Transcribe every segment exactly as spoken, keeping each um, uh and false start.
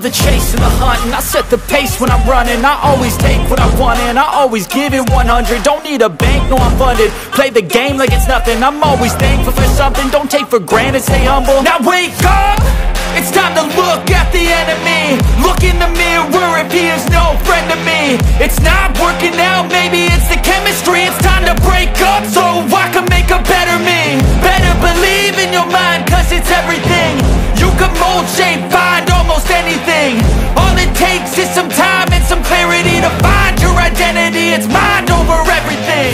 love the chase and the hunt, and I set the pace when I'm running. I always take what I want and I always give it one hundred. Don't need a bank, no I'm funded. Play the game like it's nothing. I'm always thankful for something. Don't take for granted, stay humble. Now wake up, it's time to look at the enemy. Look in the mirror if he is no friend to me. It's not working out, maybe it's the chemistry. It's time to break up so I can make a better me. Better believe in your mind, cause it's everything. You can mold, shape, find almost anything. All it takes is some time and some clarity to find your identity. It's mind over everything.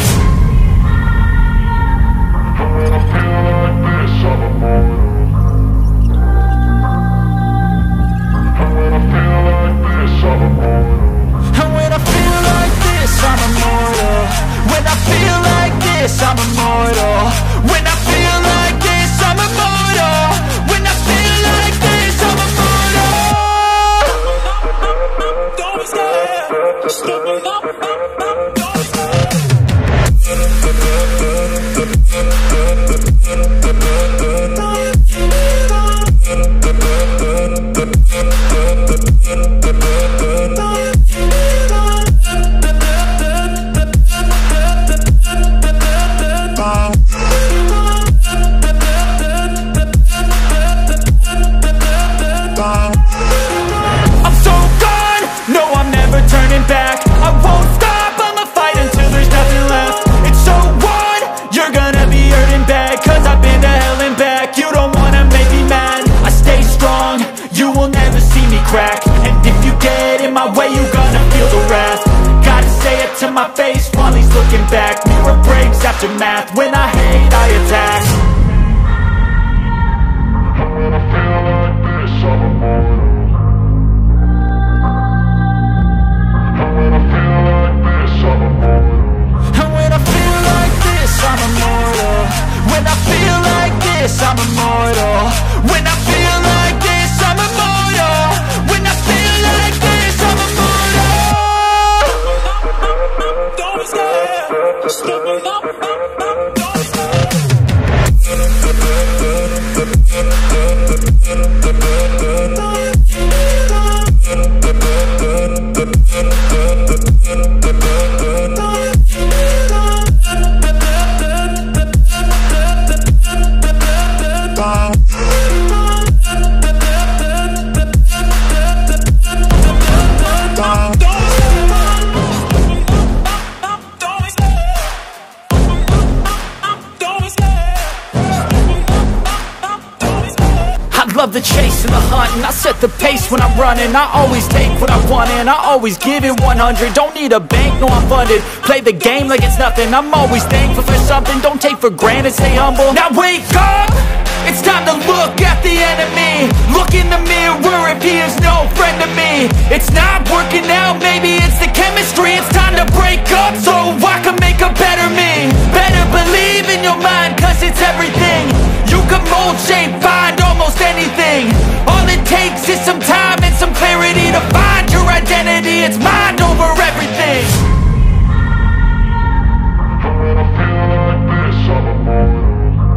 When I feel like this, I'm immortal. When I feel like this, I'm immortal. And when I feel like this, I'm immortal. When I feel like this, I'm immortal. When I feel like this, I'm immortal. When I feel like this, I'm immortal. Don't be scared. Just give me up. To my face while he's looking back. Mirror breaks after math. When I hate, I attack. When I feel like this, I'm immortal. When I feel like this, I'm immortal. And when I feel like this, I'm immortal. When I feel like this, I'm immortal. When I feel like this, I'm immortal. When I feel like this, I'm immortal. Just give me up. Love the chase and the hunt, and I set the pace when I'm running. I always take what I want and I always give it one hundred. Don't need a bank, no I'm funded. Play the game like it's nothing. I'm always thankful for something. Don't take for granted, stay humble. Now wake up, it's time to look at the enemy. Look in the mirror if he is no friend to me. It's not working out, maybe it's the chemistry. It's time to break up so I can make a better me. Better believe in your mind, cause it's everything. You can mold, shape, find almost anything. All it takes is some time and some clarity to find your identity. It's mind over everything. When I feel like this, I'm immortal.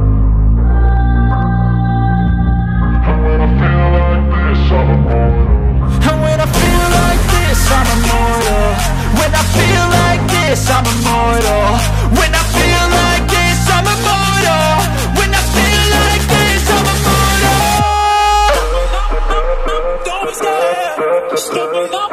When I feel like this, I'm immortal. And when I feel like this, I'm immortal. When I feel like this, I'm immortal. When I feel like this, I'm immortal. When I feel like this, I'm immortal. Don't be scared. Just give me up.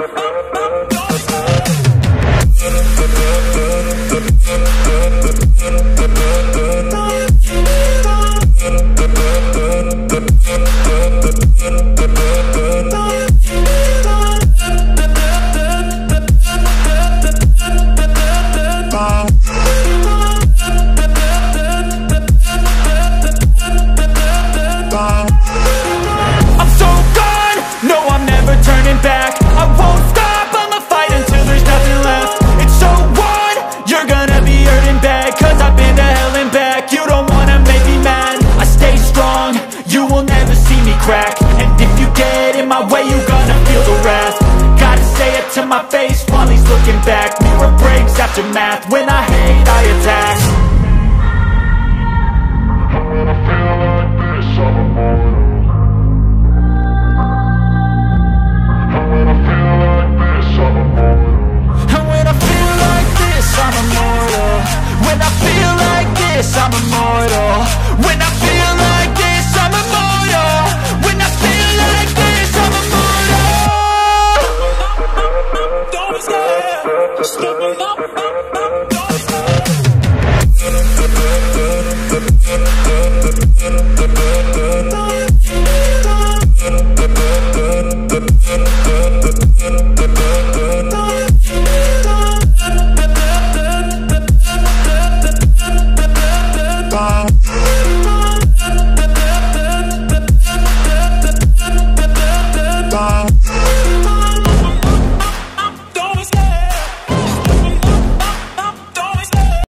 I'm so gone, no I'm never turning back. I won't stop, I'ma fight until there's nothing left. It's so on, you're gonna be hurting bad, cause I've been to hell and back. You don't wanna make me mad, I stay strong, you will never see me crack. And if you get in my way, you're gonna feel the wrath. Gotta say it to my face while he's looking back. Mirror breaks after math. When I hate, I attack. When I feel like this, I'm immortal. Stepping up, up, up.